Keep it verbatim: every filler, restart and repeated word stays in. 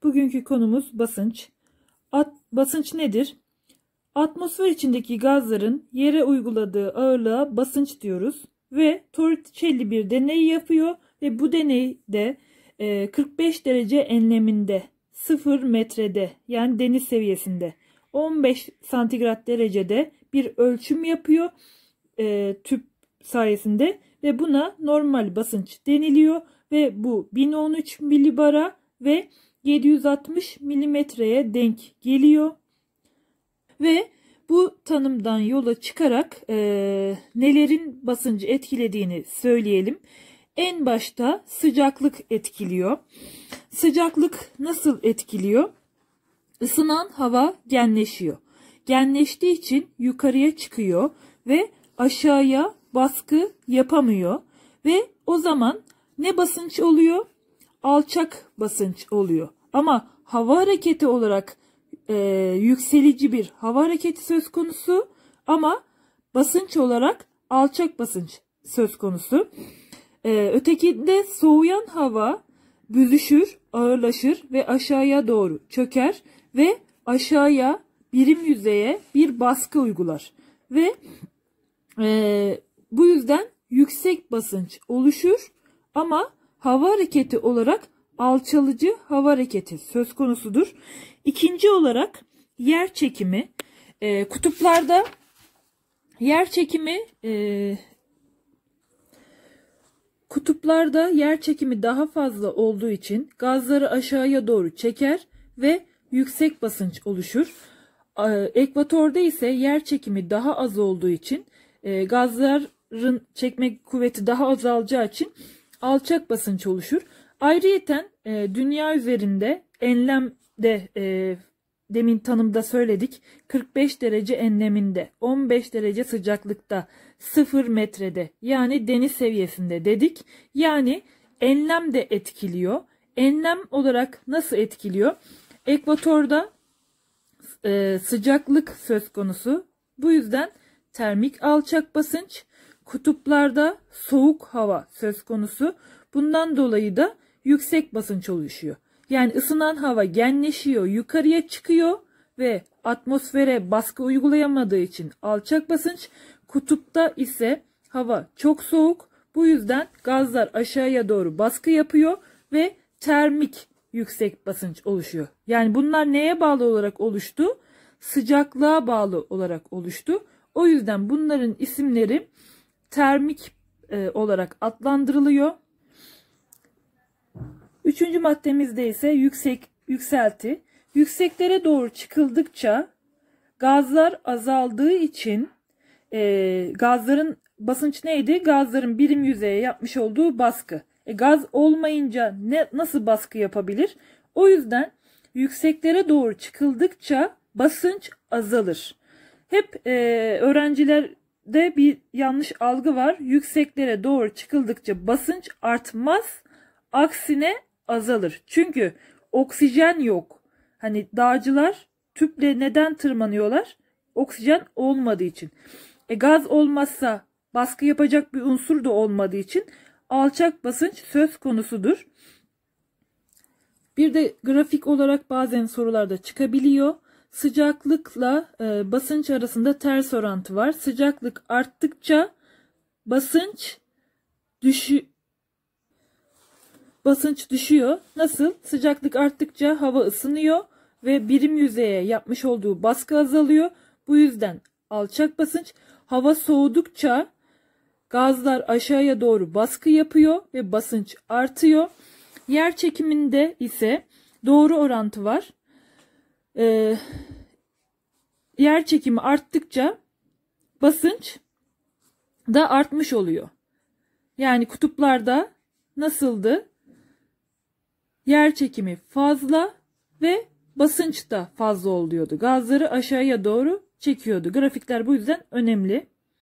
Bugünkü konumuz basınç. At, basınç nedir? Atmosfer içindeki gazların yere uyguladığı ağırlığa basınç diyoruz. Ve Torricelli bir deney yapıyor ve bu deneyde e, kırk beş derece enleminde, sıfır metrede, yani deniz seviyesinde, on beş santigrat derecede bir ölçüm yapıyor e, tüp sayesinde ve buna normal basınç deniliyor ve bu bin on üç milibara ve yedi yüz altmış milimetreye denk geliyor. Ve bu tanımdan yola çıkarak e, nelerin basıncı etkilediğini söyleyelim. En başta sıcaklık etkiliyor. Sıcaklık nasıl etkiliyor? Isınan hava genleşiyor. Genleştiği için yukarıya çıkıyor ve aşağıya baskı yapamıyor. Ve o zaman ne basınç oluyor? Alçak basınç oluyor. Ama hava hareketi olarak e, yükselici bir hava hareketi söz konusu ama basınç olarak alçak basınç söz konusu. E, ötekinde soğuyan hava büzüşür, ağırlaşır ve aşağıya doğru çöker ve aşağıya birim yüzeye bir baskı uygular. Ve e, bu yüzden yüksek basınç oluşur ama hava hareketi olarak alçalıcı hava hareketi söz konusudur. İkinci olarak yer çekimi. E, kutuplarda yer çekimi e, kutuplarda yer çekimi daha fazla olduğu için gazları aşağıya doğru çeker ve yüksek basınç oluşur. E, ekvatorda ise yer çekimi daha az olduğu için e, gazların çekme kuvveti daha azalacağı için alçak basınç oluşur. Ayrıyeten e, dünya üzerinde enlemde e, demin tanımda söyledik kırk beş derece enleminde, on beş derece sıcaklıkta, sıfır metrede, yani deniz seviyesinde dedik. Yani enlem de etkiliyor. Enlem olarak nasıl etkiliyor? Ekvatorda e, sıcaklık söz konusu. Bu yüzden termik alçak basınç. Kutuplarda soğuk hava söz konusu. Bundan dolayı da yüksek basınç oluşuyor. Yani ısınan hava genleşiyor, yukarıya çıkıyor ve atmosfere baskı uygulayamadığı için alçak basınç. Kutupta ise hava çok soğuk. Bu yüzden gazlar aşağıya doğru baskı yapıyor ve termik yüksek basınç oluşuyor. Yani bunlar neye bağlı olarak oluştu? Sıcaklığa bağlı olarak oluştu. O yüzden bunların isimleri termik e, olarak adlandırılıyor. Üçüncü maddemizde ise yüksek yükselti. Yükseklere doğru çıkıldıkça gazlar azaldığı için e, gazların basınç neydi? Gazların birim yüzeye yapmış olduğu baskı. E, gaz olmayınca ne nasıl baskı yapabilir? O yüzden yükseklere doğru çıkıldıkça basınç azalır. Hep e, öğrencilerde bir yanlış algı var. Yükseklere doğru çıkıldıkça basınç artmaz, aksine azalır. Çünkü oksijen yok. Hani dağcılar tüple neden tırmanıyorlar? Oksijen olmadığı için. E, gaz olmazsa baskı yapacak bir unsur da olmadığı için alçak basınç söz konusudur. Bir de grafik olarak bazen sorularda çıkabiliyor. Sıcaklıkla e, basınç arasında ters orantı var. Sıcaklık arttıkça basınç düşüyor. Basınç düşüyor. Nasıl? Sıcaklık arttıkça hava ısınıyor ve birim yüzeye yapmış olduğu baskı azalıyor. Bu yüzden alçak basınç. Hava soğudukça gazlar aşağıya doğru baskı yapıyor ve basınç artıyor. Yer çekiminde ise doğru orantı var. Ee, yer çekimi arttıkça basınç da artmış oluyor. Yani kutuplarda nasıldı? Yer çekimi fazla ve basınç da fazla oluyordu. Gazları aşağıya doğru çekiyordu. Grafikler bu yüzden önemli.